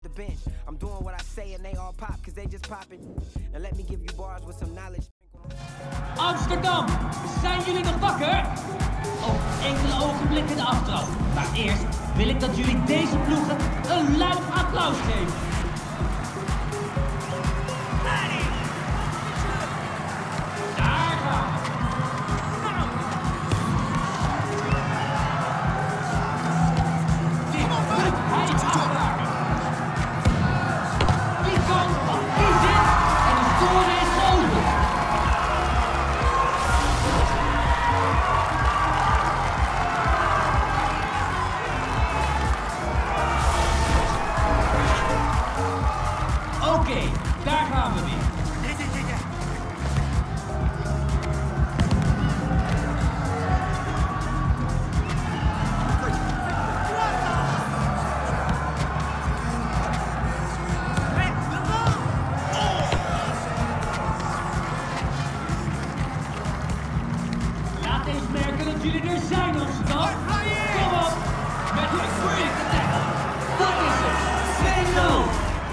the bench. I'm doing what I say and they all pop, cause they just popping. And let me give you bars with some knowledge. Amsterdam, zijn jullie nog wakker? Over enkele ogenblikken de aftrap. Maar eerst wil ik dat jullie deze ploegen een luid applaus geven. Daar gaan we. Dit moet hij afraken. Die kan, die zit en de score is geopend. Oké, daar gaan we weer. Laat eens merken dat jullie er zijn, Amsterdam. Kom op, met een quick attack. Dat is het, 2-0.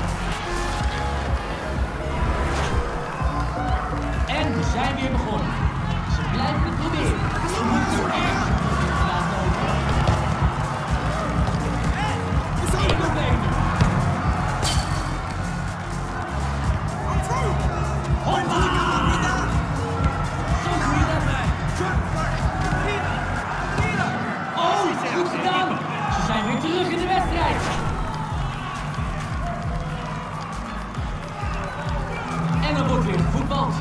En we zijn weer begonnen. Ze blijven het proberen. Ze moeten er echt laten over. Geen problemen. Hoppa! Zo doe je dat. Oh, goed gedaan. Ze zijn weer terug in de wedstrijd. En dan wordt weer gevoetbald.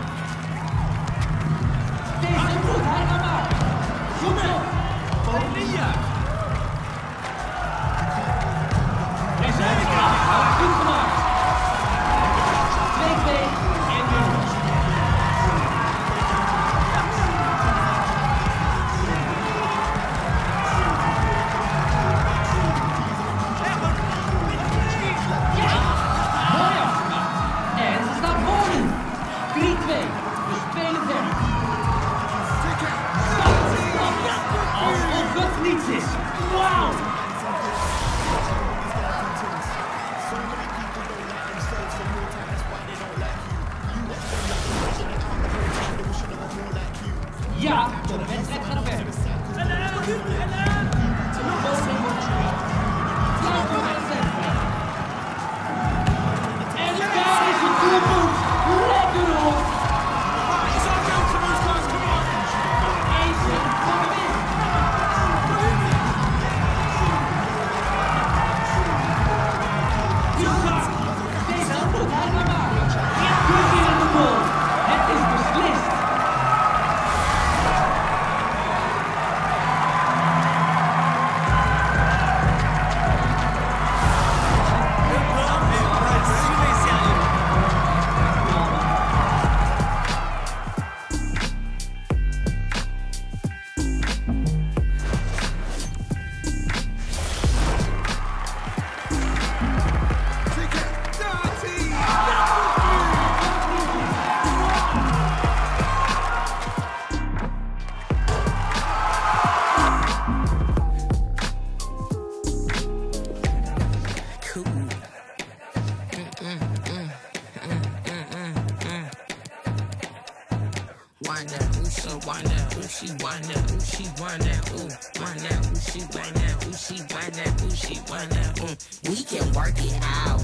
Deze moet hij gaan maken. Goed op. Bonilla. En zijn we klaar. Goed gemaakt. 2-2 en weer los. Ja, mooi afgemaakt. En ze staan voor nu. 3-2. We spelen verder. Alsof het niets is. Wauw! Ja, de wedstrijd gaat verder. En daar is het doelpunt. Lekker op. Het is beslist. Wind that, ooh, she wind that, ooh, she wind that, ooh, she wind that, ooh, wind that, ooh, she wind that, ooh, she wind that, ooh, she wind that, ooh. We can work it out.